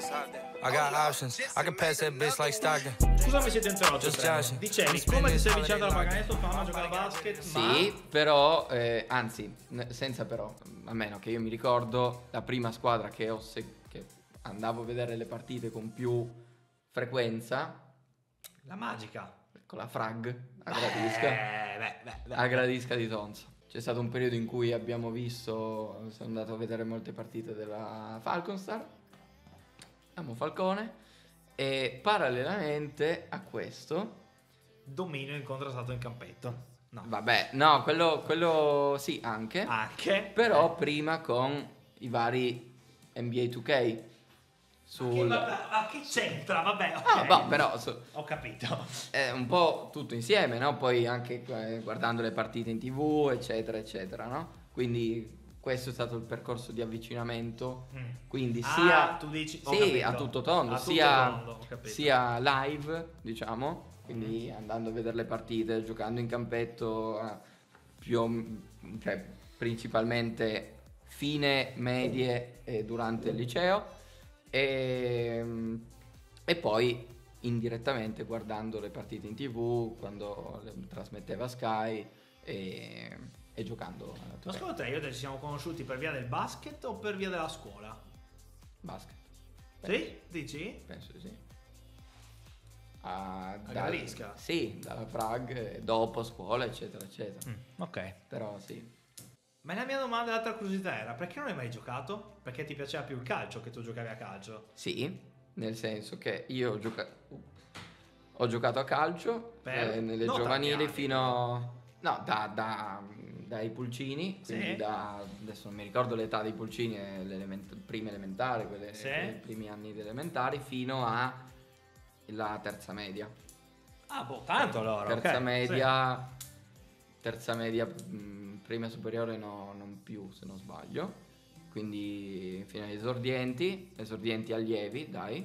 I got options. I can pass that bitch like Stockton. Scusa, mi siete interrotto. Dicevi, come ti sei avvicinato alla pallacanestro, tua mamma giocava a basket, Sì, però, anzi, senza però, a meno che io mi ricordo, la prima squadra che che andavo a vedere le partite con più frequenza, la magica, con la Frag, a Gradisca di Tonza. C'è stato un periodo in cui sono andato a vedere molte partite della Falconstar, amo Falcone, e parallelamente a questo dominio incontrastato in campetto. No. Vabbè, no, quello sì, anche. Però prima con i vari NBA 2K. Ma che c'entra? Vabbè, ok. Ah, boh, però ho capito. È un po' tutto insieme, no? Poi anche guardando le partite in TV, eccetera, eccetera, no? Quindi questo è stato il percorso di avvicinamento. Quindi sia tu dici, sì, a tutto tondo, sia live, diciamo. Quindi andando a vedere le partite, giocando in campetto, cioè, principalmente fine, medie e durante il liceo, e poi indirettamente guardando le partite in TV quando le trasmetteva Sky e giocando. Ma secondo te io e te ci siamo conosciuti per via del basket o per via della scuola? Basket. Sì? Dici? Penso di sì. Gradisca? Sì, dalla Frag, dopo scuola, eccetera, eccetera. Ok. Però sì. Ma la mia domanda, l'altra curiosità era: perché non hai mai giocato? Perché ti piaceva più il calcio che tu giocavi a calcio? Sì, nel senso che io ho giocato a calcio nelle giovanili fino... No, dai pulcini, quindi adesso non mi ricordo l'età dei pulcini, prima elementare, quei primi anni di elementari, fino alla terza media. Ah, boh, tanto allora. Terza media, prima superiore no, non più se non sbaglio. Quindi fino agli esordienti allievi, dai.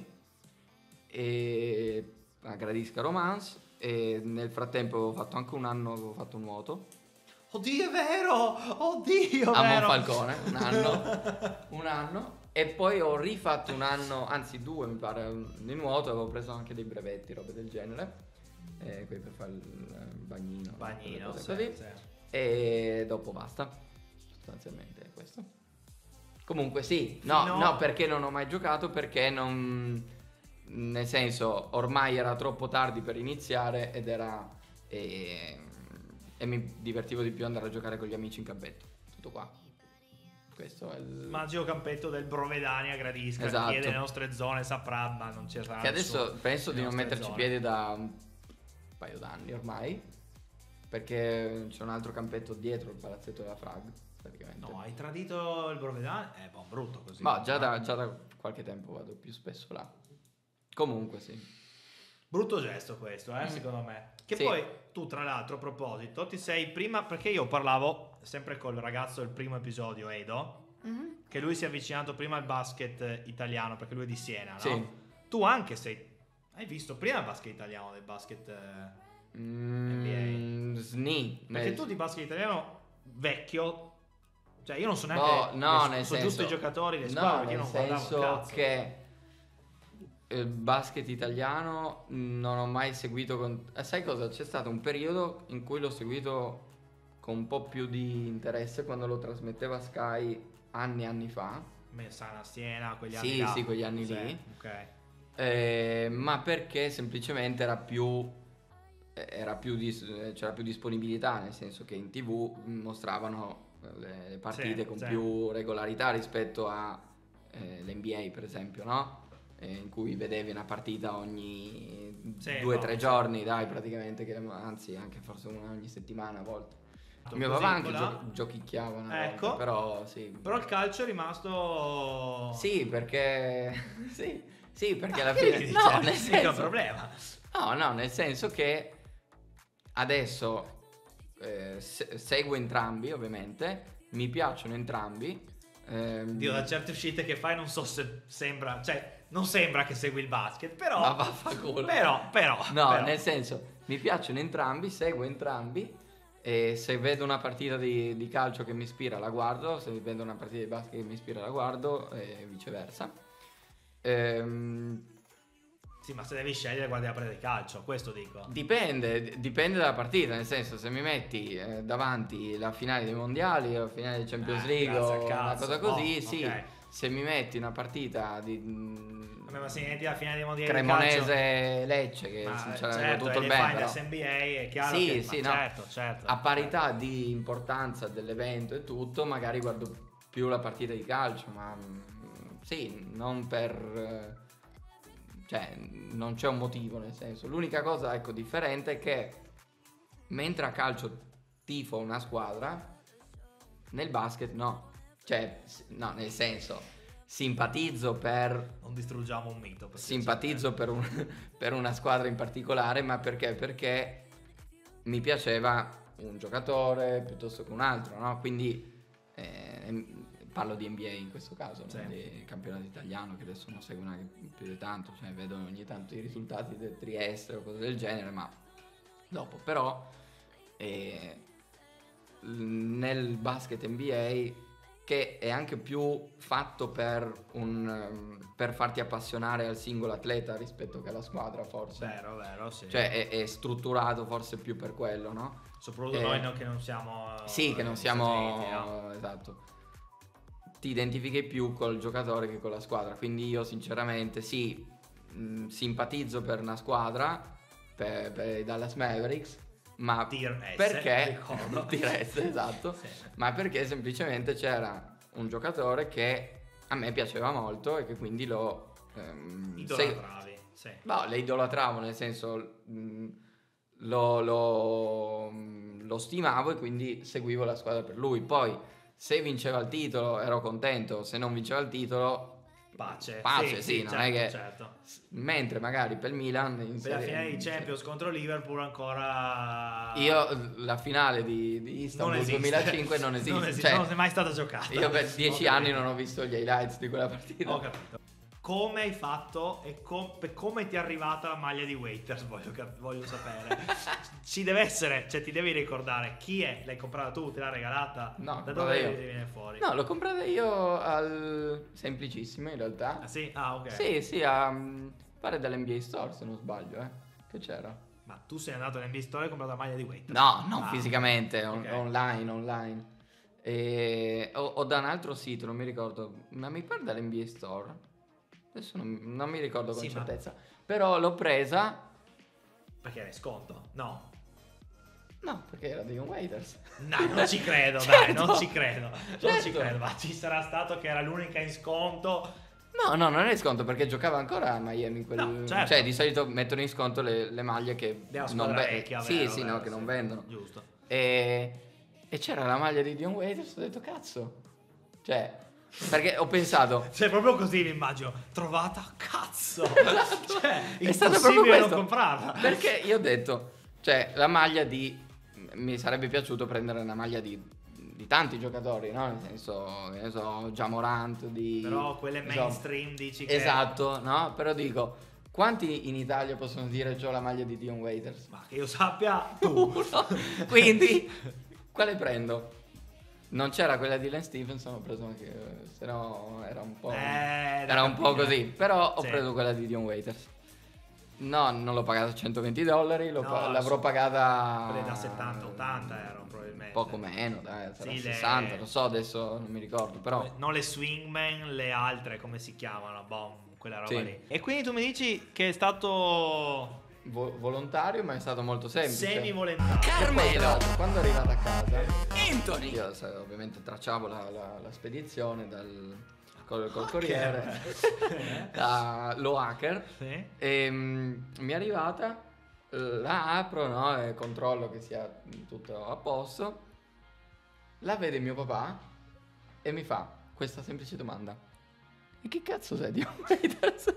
E a Gradisca Romance. E nel frattempo avevo fatto anche un anno, avevo fatto nuoto. Oddio, è vero! Oddio, a vero! Monfalcone, un anno. E poi ho rifatto un anno, anzi 2 mi pare, di nuoto. Avevo preso anche dei brevetti, robe del genere. Qui per fare il bagnino, sì. E dopo basta. Sostanzialmente è questo. Comunque sì, no, perché non ho mai giocato, perché non... Nel senso, ormai era troppo tardi per iniziare e mi divertivo di più andare a giocare con gli amici in campetto. Tutto qua. Questo è il magico campetto del Brovedani a Gradisca. Esatto. Chi è delle nostre zone saprà, ma non ci sarà. Che adesso penso di non metterci piede da un paio d'anni ormai, perché c'è un altro campetto dietro il palazzetto della Frag, praticamente. No, hai tradito il Brovedani? Brutto così. Ma già da qualche tempo vado più spesso là. Comunque sì. Brutto gesto questo, secondo me. Che poi tu, tra l'altro, a proposito, ti sei prima, perché io parlavo sempre col ragazzo del primo episodio, Edo, che lui si è avvicinato prima al basket italiano, perché lui è di Siena, no? Sì. Tu anche hai visto prima il basket italiano del basket NBA? Sni. Perché tu di basket italiano vecchio, cioè io non so neanche sono giusto i giocatori, le squadre, perché io non guardavo un cazzo. Che il basket italiano non ho mai seguito sai cosa? C'è stato un periodo in cui l'ho seguito con un po' più di interesse quando lo trasmetteva Sky anni fa. Messana, Siena, quegli anni là. Sì, quegli anni lì. Ok. Ma perché semplicemente c'era più disponibilità, nel senso che in TV mostravano le partite con più regolarità rispetto a l'NBA, per esempio, no? In cui vedevi una partita ogni 2 o 3 giorni, dai, praticamente, anzi anche forse una ogni settimana a volte. Mio papà anche giochicchiava una volta, però sì. Però il calcio è rimasto... Sì, perché... sì, perché alla fine... No, nel senso... è un problema. No, nel senso che adesso seguo entrambi, ovviamente, mi piacciono entrambi. Dio, da certe uscite che fai non so se sembra... Cioè, non sembra che segui il basket, però... Ma vaffanculo. Però... No, nel senso, mi piacciono entrambi, seguo entrambi. E se vedo una partita di calcio che mi ispira la guardo, se vedo una partita di basket che mi ispira la guardo e viceversa. Sì, ma se devi scegliere guardi la partita di calcio, questo dico. Dipende dalla partita, nel senso, se mi metti davanti la finale dei mondiali, la finale di Champions League o una cosa così, sì. Okay. Se mi metti una partita di Vabbè, ma se metti la finale dei mondiali Cremonese Lecce, che c'era certo, tutto il bene, bene, finals NBA è chiaro sì, che sì, ma no. certo. A parità di importanza dell'evento e tutto, magari guardo più la partita di calcio, ma sì, non per cioè non c'è un motivo, nel senso, l'unica cosa ecco differente è che mentre a calcio tifo una squadra, nel basket no, cioè no, nel senso simpatizzo per non distruggiamo un mito, simpatizzo per una squadra in particolare, ma perché mi piaceva un giocatore piuttosto che un altro, no? Quindi parlo di NBA in questo caso, sì. No? Di campionato italiano, che adesso non seguo neanche più di tanto, cioè vedo ogni tanto i risultati del Trieste o cose del genere, ma dopo. Però nel basket NBA, che è anche più fatto per farti appassionare al singolo atleta rispetto che alla squadra, forse. Vero, sì. Cioè è strutturato forse più per quello, no? Soprattutto noi che non siamo sì, che non siamo Uniti, no? esatto. Ti identifichi più col giocatore che con la squadra, quindi io sinceramente sì, simpatizzo per una squadra, per i Dallas Mavericks, ma perché esatto, sì. Ma perché semplicemente c'era un giocatore che a me piaceva molto e che quindi lo idolatravi, sì. No, le idolatravo, nel senso lo stimavo e quindi seguivo la squadra per lui. Poi se vinceva il titolo ero contento, se non vinceva il titolo pace, sì, non è che mentre magari per il Milan per la finale di Champions contro Liverpool ancora io la finale di Istanbul 2005 non esiste, cioè, non è mai stata giocata. Io per 10 anni non ho visto gli highlights di quella partita. Ho capito. Come hai fatto e come ti è arrivata la maglia di Waiters? Voglio sapere. Ci deve essere, cioè ti devi ricordare chi è. L'hai comprata tu? Te l'ha regalata? No, da dove viene fuori? No, l'ho comprata io al Semplicissimo in realtà. Ah sì? Ah ok. Sì, pare dall'NBA Store se non sbaglio, che c'era. Ma tu sei andato all'NBA Store e hai comprato la maglia di Waiters? No, non fisicamente, okay. online. O da un altro sito, non mi ricordo, ma mi pare dall'NBA Store. Adesso non mi ricordo con certezza. Però l'ho presa perché era in sconto? No, perché era di un Waiters. No, non ci credo, certo. Dai, non ci credo. Certo. Non ci credo, ma ci sarà stato che era l'unica in sconto. No, non è in sconto perché giocava ancora a Miami. No, certo. Cioè, di solito mettono in sconto le maglie che non vendono. Sì, no, che non vendono. Giusto. E c'era la maglia di Dion Waiters, ho detto cazzo. Cioè, perché ho pensato, cioè proprio così mi immagino, trovata, cazzo. Cioè, è stato proprio questo, non comprarla. Perché io ho detto, cioè, la maglia mi sarebbe piaciuto prendere una maglia di tanti giocatori, no? Nel senso, che ne so, Ja Morant, però quelle mainstream dici che... Esatto, no? Però dico, quanti in Italia possono dire c'ho la maglia di Dion Waiters? Ma che io sappia, tu. Quindi, quale prendo? Non c'era quella di Lance Stephenson, ho preso anche, se no era un po' così, però ho preso quella di Dion Waiters. No, non l'ho pagata $120, l'avrò pagata da 70-80 erano probabilmente. Poco meno, dai, sarà 60, lo so, adesso non mi ricordo, però non le swingman, le altre come si chiamano, quella roba lì. E quindi tu mi dici che è stato volontario, ma è stato molto semplice. Semi-volontario. Carmelo! Quando è arrivato a casa, Anthony! Io ovviamente tracciavo la spedizione col corriere, lo hacker, sì. E mi è arrivata, la apro, no, e controllo che sia tutto a posto. La vede mio papà e mi fa questa semplice domanda: e che cazzo sei di Waiters?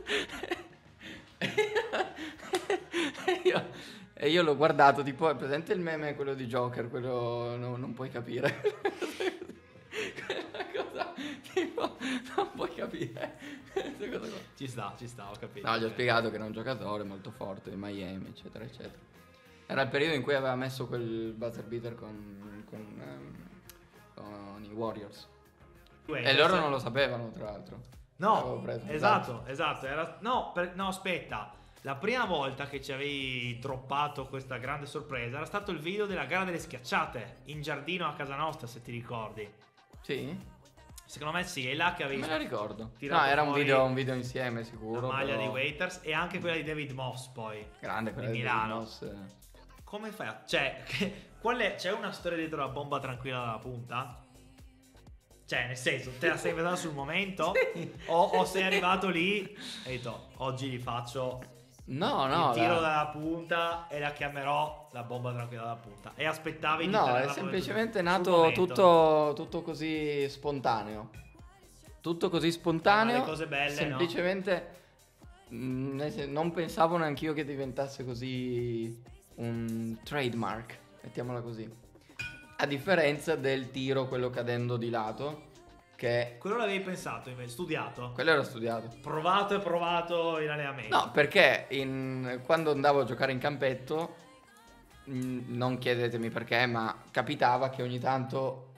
E io l'ho guardato, tipo, è presente il meme, quello di Joker, quello non puoi capire. Quella cosa, tipo, non puoi capire. Ci sta, ho capito. No, gli ho spiegato che era un giocatore molto forte di Miami, eccetera, eccetera. Era il periodo in cui aveva messo quel buzzer beater con i Warriors. E loro non lo sapevano, tra l'altro. No, esatto. No, aspetta. La prima volta che ci avevi droppato questa grande sorpresa era stato il video della gara delle schiacciate in giardino a casa nostra, se ti ricordi. Sì? Secondo me sì, è là che avevi... Me la ricordo. No, era un video insieme, sicuro. La maglia di Waiters e anche quella di David Moss, poi. Grande quella di Milano. David Moss. Come fai a... Cioè, c'è una storia dietro la bomba tranquilla dalla punta? Cioè, nel senso, te la sei inventata sul momento? Sì. O sei arrivato lì e hai detto, oggi li faccio... No, il tiro dalla punta e la chiamerò la bomba tranquilla dalla punta. E aspettavi di No, è semplicemente nato tutto così spontaneo. Tutto così spontaneo. Le cose belle, semplicemente non pensavo neanch'io che diventasse così un trademark, mettiamola così. A differenza del tiro, quello cadendo di lato, che... Quello l'avevi pensato invece, studiato? Quello era studiato. Provato in allenamento. No, perché quando andavo a giocare in campetto, non chiedetemi perché, ma capitava che ogni tanto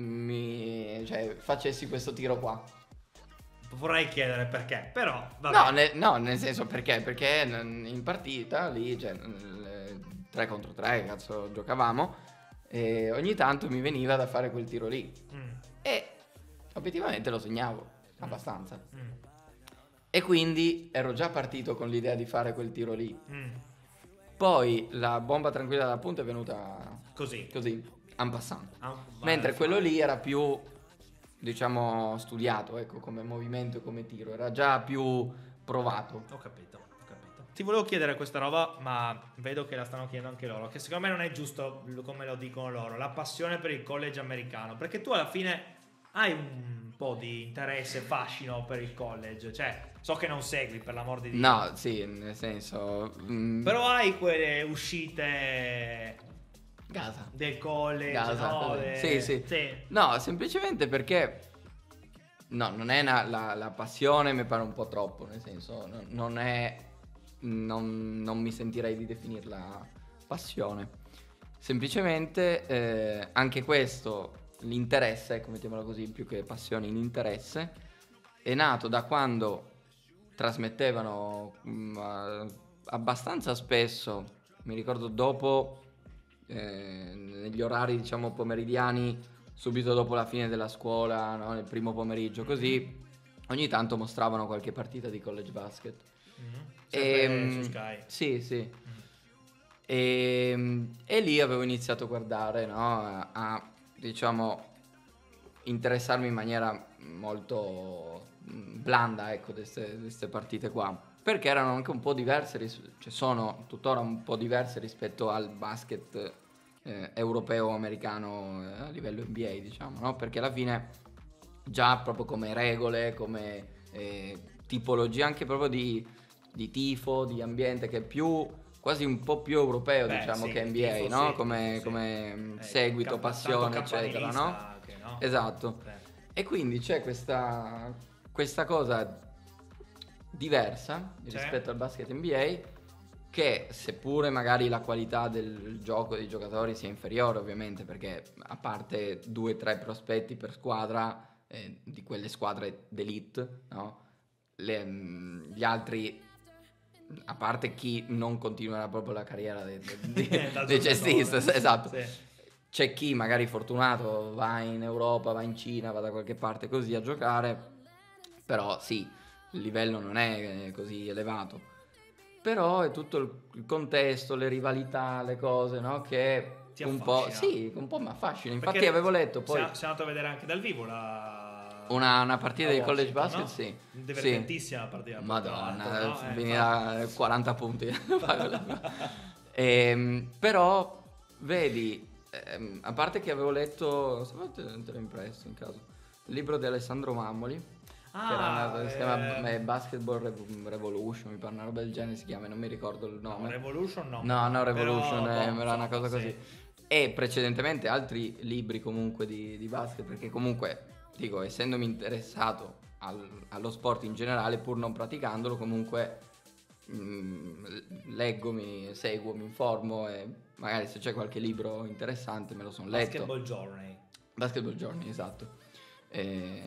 facessi questo tiro qua. Vorrei chiedere perché, però vabbè. No, nel senso perché in partita lì, 3 contro 3, cazzo, giocavamo, e ogni tanto mi veniva da fare quel tiro lì. E obiettivamente lo segnavo abbastanza. E quindi ero già partito con l'idea di fare quel tiro lì. Poi la bomba tranquilla dalla punta è venuta così en passant. Mentre quello lì era più, diciamo, studiato, ecco, come movimento e come tiro, era già più provato. Ho capito. Ti volevo chiedere questa roba, ma vedo che la stanno chiedendo anche loro, che secondo me non è giusto come lo dicono loro, la passione per il college americano, perché tu alla fine hai un po' di interesse, fascino per il college, cioè so che non segui, per l'amor di Dio. No, sì, nel senso... Però hai quelle uscite... Gaza. Del college, Gaza, no? Sì. No, semplicemente perché... No, non è la passione, mi pare un po' troppo, nel senso, non è... Non mi sentirei di definirla passione. Semplicemente anche questo... L'interesse, ecco, mettiamola così, più che passione, l'interesse è nato da quando trasmettevano abbastanza spesso, mi ricordo dopo, negli orari, diciamo, pomeridiani, subito dopo la fine della scuola, no? Nel primo pomeriggio, così, ogni tanto mostravano qualche partita di college basket. Sempre su Sky. Sì. E lì avevo iniziato a guardare, no? A diciamo interessarmi in maniera molto blanda, ecco, queste partite qua, perché erano anche un po' diverse, sono tuttora un po' diverse rispetto al basket europeo americano a livello NBA, diciamo, no? Perché alla fine già proprio come regole, come tipologia anche proprio di tifo, di ambiente, che è più quasi un po' più europeo, diciamo, che NBA, tifo, no? Come seguito, passione, eccetera, no? Anche, no? Esatto. E quindi c'è questa cosa diversa rispetto al basket NBA, che seppure magari la qualità del gioco dei giocatori sia inferiore, ovviamente, perché a parte 2 o 3 prospetti per squadra, di quelle squadre d'elite, no? Gli altri, a parte chi non continuerà proprio la carriera dei cestista, esatto. Sì. C'è chi magari fortunato va in Europa, va in Cina, va da qualche parte così a giocare, però sì, il livello non è così elevato. Però è tutto il contesto, le rivalità, le cose, no? Che ti un affascina. po' mi affascina. Infatti avevo letto poi... Sei andato a vedere anche dal vivo una partita di college basket, no? Sì. Divertentissima partita. Madonna, no? Finirà 40 punti. Però, vedi, a parte che avevo letto, se vuoi te l'ho impresso in caso, il libro di Alessandro Mammoli, che si chiama Basketball Revolution, mi pare una roba del genere si chiama, non mi ricordo il nome. No, Revolution no. No, Revolution era una cosa così. E precedentemente altri libri comunque di basket, perché comunque... Dico, essendomi interessato allo sport in generale, pur non praticandolo, comunque leggo, mi seguo, mi informo e magari se c'è qualche libro interessante me lo sono letto. Basketball Journey, esatto.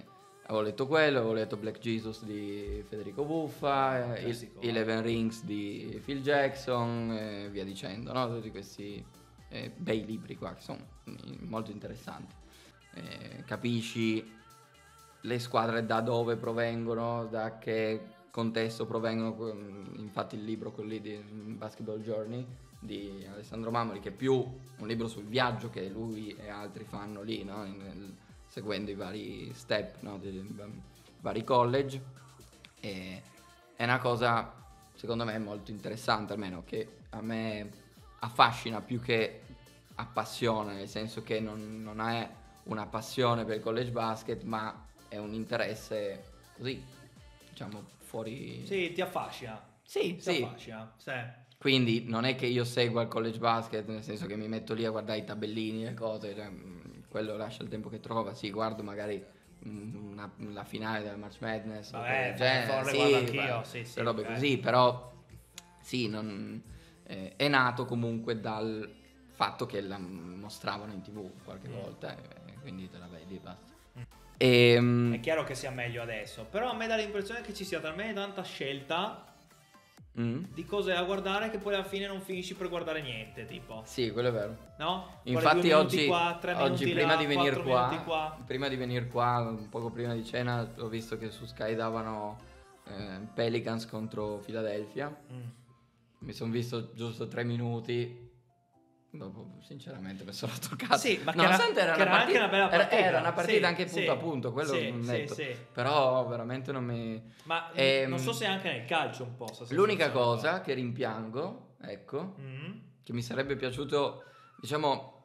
Avevo letto quello, avevo letto Black Jesus di Federico Buffa, Eleven Rings di Phil Jackson e via dicendo, no? Tutti questi bei libri qua che sono molto interessanti. Capisci le squadre da dove provengono, da che contesto provengono. Infatti il libro quello lì di Basketball Journey di Alessandro Mamoli, che è più un libro sul viaggio che lui e altri fanno lì, no? Seguendo i vari step, no? dei vari college, e è una cosa secondo me molto interessante, almeno che a me affascina più che appassiona, nel senso che non è una passione per il college basket, ma è un interesse così, diciamo, fuori. Sì, ti affascina. Sì. Affascina, sì. Quindi non è che io segua il college basket, nel senso che mi metto lì a guardare i tabellini, le cose, cioè, quello lascia il tempo che trova. Sì, guardo magari la finale del March Madness, vabbè, sì, anch'io, sì, robe così, però sì, è nato comunque dal fatto che la mostravano in TV qualche volta, quindi te la vedi e basta. È chiaro che sia meglio adesso, però a me dà l'impressione che ci sia talmente tanta scelta di cose da guardare che poi alla fine non finisci per guardare niente, tipo. Sì, quello è vero. No? Infatti oggi, qua, 3 minuti prima là, di venire 4 qua, prima di venire qua, un poco prima di cena, ho visto che su Sky davano Pelicans contro Philadelphia. Mi sono visto giusto 3 minuti. Dopo, sinceramente, mi sono toccato. Sì, ma nonostante era anche una bella partita. Era una partita sì, anche punto a punto, quello netto. Sì. Però veramente non mi. Ma non so se anche nel calcio un po'. L'unica cosa che rimpiango, ecco, che mi sarebbe piaciuto, diciamo,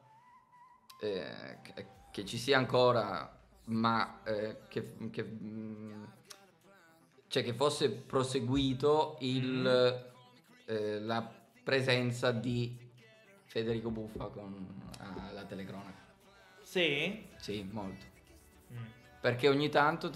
che ci sia ancora, ma cioè che fosse proseguito la presenza di Federico Buffa con la telecronaca. Sì? Sì, molto. Perché ogni tanto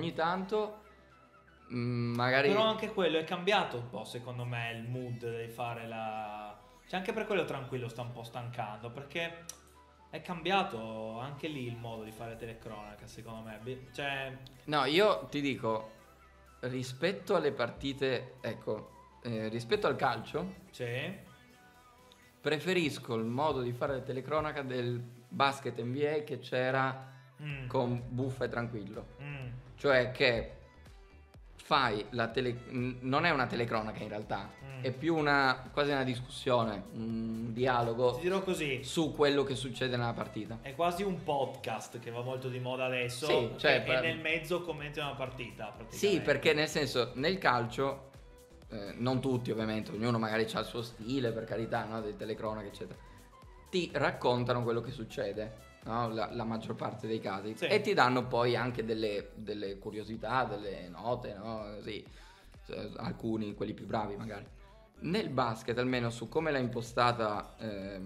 magari. Però anche quello è cambiato un po', secondo me, il mood di fare cioè anche per quello tranquillo sta un po' stancando, perché è cambiato anche lì il modo di fare telecronaca, secondo me. Cioè. No, io ti dico, rispetto alle partite, ecco, rispetto al calcio, sì, preferisco il modo di fare telecronaca del basket NBA che c'era con Buffa e Tranquillo. Cioè che fai non è una telecronaca in realtà, è più quasi una discussione, un dialogo. ti dirò così, su quello che succede nella partita. è quasi un podcast che va molto di moda adesso, sì, cioè, e nel mezzo commenti una partita praticamente. Sì, perché nel senso, nel calcio non tutti ovviamente, ognuno magari ha il suo stile, per carità, no? Delle telecronache eccetera, ti raccontano quello che succede, no? La maggior parte dei casi, sì. E ti danno poi anche delle curiosità, delle note, no? Sì, alcuni, quelli più bravi magari. Nel basket, almeno su come l'ha impostata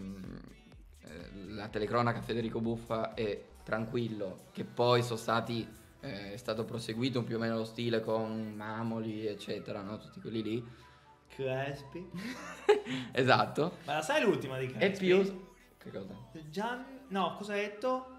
la telecronaca Federico Buffa e Tranquillo, che poi sono stati è stato proseguito più o meno lo stile con Mamoli eccetera, no? Tutti quelli lì. Crespi. Esatto. Ma la sai l'ultima di Crespi? E più. Che cosa? No, cosa hai detto?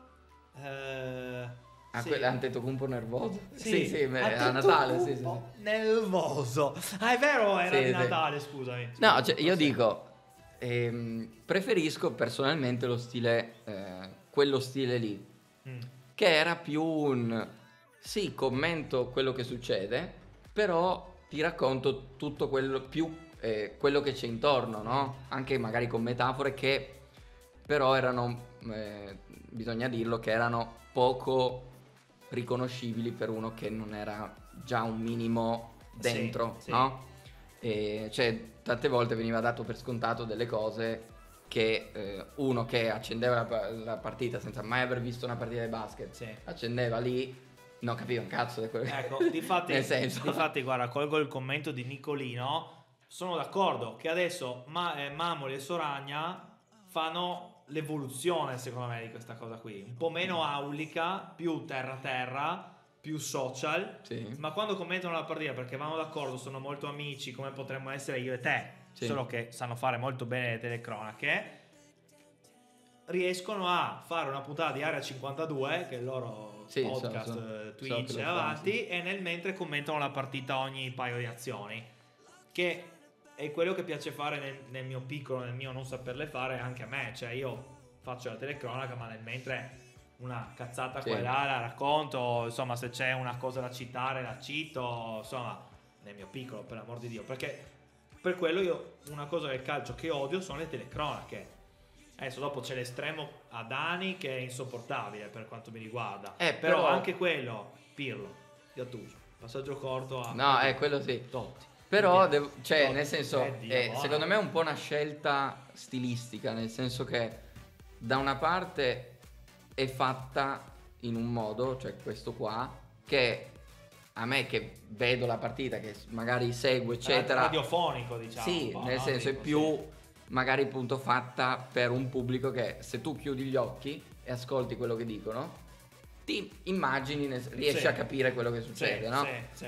Sì. Antetokounmpo nervoso? Sì, a Natale, sì. Nervoso. Ah, è vero, era sì, di Natale, scusami. No, cioè, io dico, preferisco personalmente lo stile, quello stile lì, che era più sì, commento quello che succede, però ti racconto tutto quello quello che c'è intorno, no? Anche magari con metafore che però erano, bisogna dirlo, che erano poco riconoscibili per uno che non era già un minimo dentro, sì. no? Cioè, tante volte veniva dato per scontato delle cose che uno che accendeva la partita senza mai aver visto una partita di basket, accendeva lì, non capiva un cazzo di quello. Ecco, difatti, nel senso. Difatti, guarda, colgo il commento di Nicolino. Sono d'accordo che adesso Mamoli e Soragna fanno l'evoluzione, secondo me, di questa cosa qui. Un po' meno aulica, più terra, più social. Sì. Ma quando commentano la partita, perché vanno d'accordo, sono molto amici, come potremmo essere io e te, solo che sanno fare molto bene le telecronache, riescono a fare una puntata di Area 52, che loro podcast, Twitch e avanti, e nel mentre commentano la partita ogni paio di azioni, che è quello che piace fare nel mio piccolo, nel mio non saperle fare anche a me. Cioè io faccio la telecronaca, ma nel mentre una cazzata qua e là la racconto, insomma, se c'è una cosa da citare la cito, insomma, nel mio piccolo, per l'amor di Dio, perché per quello io una cosa del calcio che odio sono le telecronache. Adesso dopo c'è l'estremo a Dani che è insopportabile per quanto mi riguarda, però anche quello, Pirlo, Gattuso, passaggio corto a no, quello sì, Totti. però nel senso secondo me è un po' una scelta stilistica, nel senso che da una parte è fatta in un modo, cioè questo qua, che a me che vedo la partita, che magari seguo eccetera, radiofonico diciamo, sì, nel senso è più magari appunto fatta per un pubblico che se tu chiudi gli occhi e ascolti quello che dicono ti immagini, riesci a capire quello che succede, no? Sì.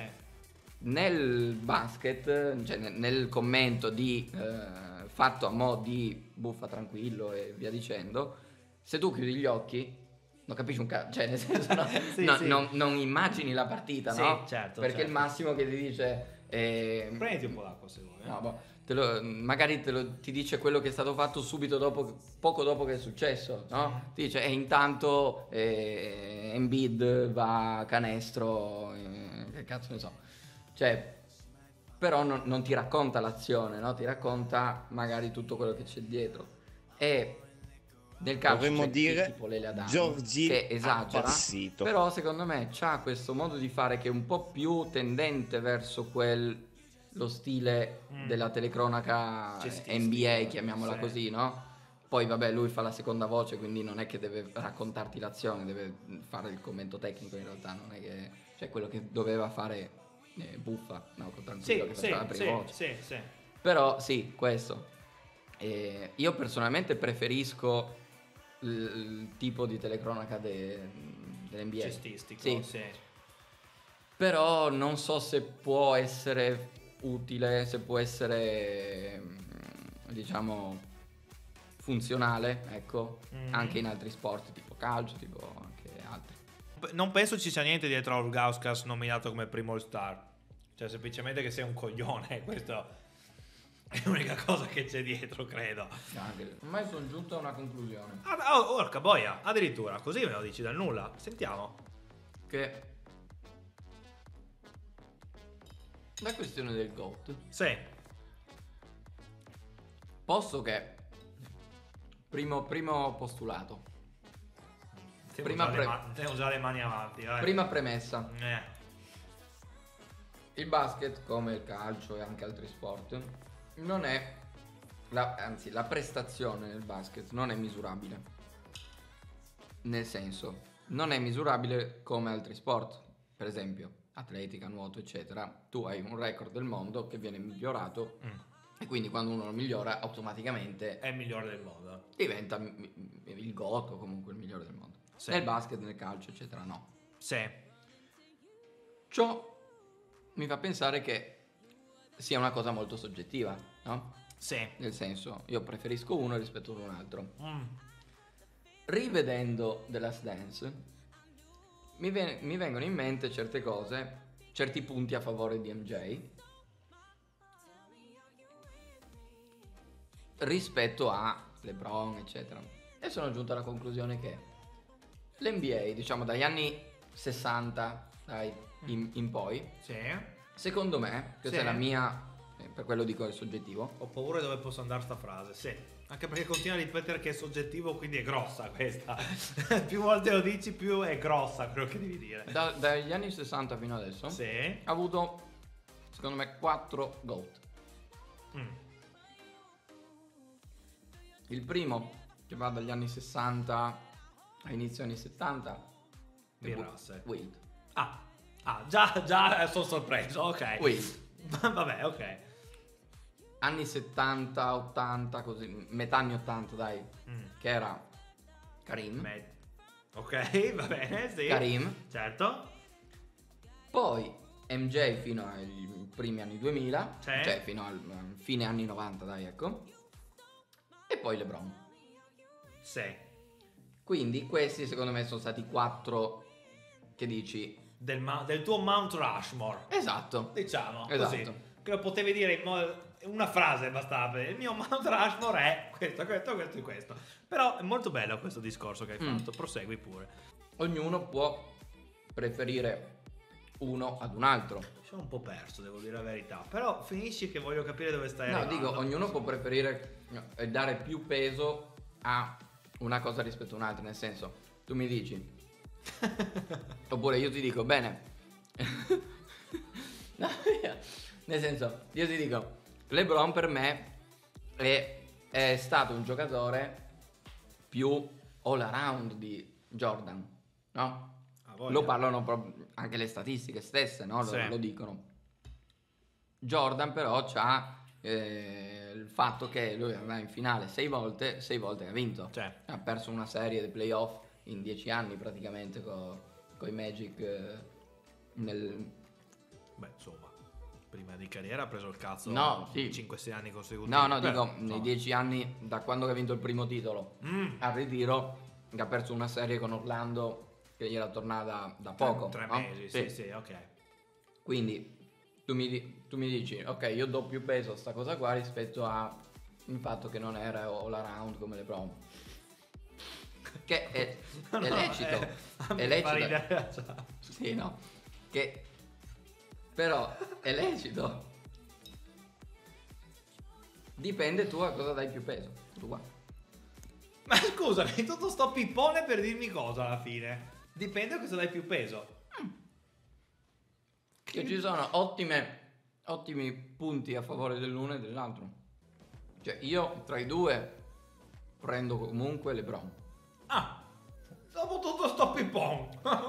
Nel basket, cioè nel commento di fatto a mo' di buffa tranquillo e via dicendo, se tu chiudi gli occhi non capisci un cazzo, cioè nel senso non immagini la partita, no? Certo, perché il massimo che ti dice prenditi un po' d'acqua se vuoi. No, magari ti dice quello che è stato fatto subito dopo, poco dopo che è successo, no? Ti dice intanto Embiid va a canestro, che cazzo ne so, cioè però non ti racconta l'azione, no? Ti racconta magari tutto quello che c'è dietro. E nel calcio dovremmo dire tipo Lele Adamo, Giorgi che esagera, appassito. però secondo me c'ha questo modo di fare che è un po' più tendente verso lo stile della telecronaca NBA, chiamiamola così, no? Poi vabbè, lui fa la seconda voce, quindi non è che deve raccontarti l'azione, deve fare il commento tecnico in realtà, non è che, cioè quello che doveva fare Buffa, no, con Tranquillo che faceva la prima voce. Sì. Però sì, questo. Io personalmente preferisco il tipo di telecronaca dell'NBA. Cestistico, sì. Però non so se può essere utile, se può essere diciamo funzionale, ecco, anche in altri sport tipo calcio, tipo anche altri. Non penso ci sia niente dietro a Ilgauskas nominato come primo All-Star, cioè semplicemente che sei un coglione, questo è l'unica cosa che c'è dietro, credo. Ormai sono giunto a una conclusione. Orca boia, addirittura, così me lo dici dal nulla. Sentiamo. Che la questione del GOAT. Sì. Posso che primo postulato. Usare le mani avanti, vai. Prima premessa. Il basket, come il calcio e anche altri sport, non è la prestazione nel basket non è misurabile. Nel senso, non è misurabile come altri sport. Per esempio, atletica, nuoto, eccetera. Tu hai un record del mondo che viene migliorato e quindi quando uno lo migliora automaticamente è il migliore del mondo. Diventa il GOAT o comunque il migliore del mondo. Sì. Nel basket, nel calcio, eccetera, no. Sì. Ciò mi fa pensare che sia una cosa molto soggettiva, no? Sì. Nel senso, io preferisco uno rispetto ad un altro. Rivedendo The Last Dance, mi vengono in mente certe cose, certi punti a favore di MJ rispetto a LeBron, eccetera. E sono giunto alla conclusione che l'NBA, diciamo dagli anni 60 in poi, sì. Secondo me, questa è la mia, per quello dico è soggettivo. Ho paura di dove possa andare sta frase, sì. Anche perché continua a ripetere che è soggettivo, quindi è grossa questa. Più volte lo dici, più è grossa quello che devi dire. Dagli anni 60 fino adesso ha avuto, secondo me, 4 GOAT. Il primo, che va dagli anni 60 a inizio anni 70, Wilt. Già sono sorpreso, ok. Wilt. Vabbè, ok. Anni 70, 80, così, metà anni 80, dai, che era Karim. Ok, va bene, sì. Karim. Certo. Poi MJ fino ai primi anni 2000, cioè fino al fine anni 90, dai, ecco. E poi LeBron. Sì. Quindi questi secondo me sono stati 4 che dici del tuo Mount Rushmore. esatto, Diciamo esatto. così. Che lo potevi dire in una frase bastava. Il mio Mount Rushmore è questo e questo. Però è molto bello questo discorso che hai fatto. Prosegui pure. Ognuno può preferire uno ad un altro. Sono un po' perso, devo dire la verità. Però finisci che voglio capire dove stai arrivando. No, dico, ognuno può preferire e dare più peso a una cosa rispetto a un'altra. Nel senso, tu mi dici oppure io ti dico, bene. No, nel senso, io ti dico, LeBron per me è stato un giocatore più all around di Jordan, no? Lo parlano proprio anche le statistiche stesse, no? Sì. Lo dicono. Jordan però c'ha il fatto che lui andrà in finale 6 volte che ha vinto. Cioè. Ha perso una serie di playoff in 10 anni praticamente con i Magic nel... Beh, insomma, prima di carriera ha preso il cazzo. No, sì. 5-6 anni consecutivi. No, Beh, dico, insomma. nei 10 anni da quando ha vinto il primo titolo al ritiro, che ha perso una serie con Orlando che gli era tornata da poco. 3 no? mesi, sì, ok. Quindi tu mi dici, ok, io do più peso a sta cosa qua rispetto al fatto che non era all around come LeBron. Che è lecito. È lecito. Sì, no. Che però è lecito. Dipende tu a cosa dai più peso. Tu qua. Ma scusami, tutto sto pippone per dirmi cosa alla fine? Dipende da cosa dai più peso. Che ci sono ottimi punti a favore dell'uno e dell'altro. Cioè io tra i due prendo comunque LeBron. Ah, dopo tutto sto pippone.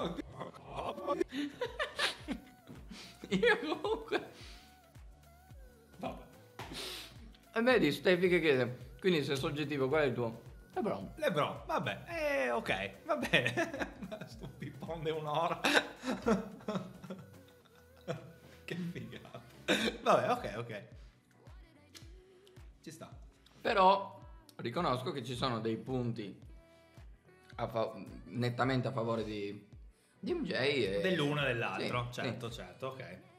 Io comunque... Vabbè. E vedi Steffi che chiede, quindi se è soggettivo qual è il tuo? LeBron, vabbè, ok, va bene. Sto pippone un'ora. Che figata. Vabbè, ok. Ci sta. Però riconosco che ci sono dei punti nettamente a favore di MJ e... Dell'uno e dell'altro, Sì, certo, ok.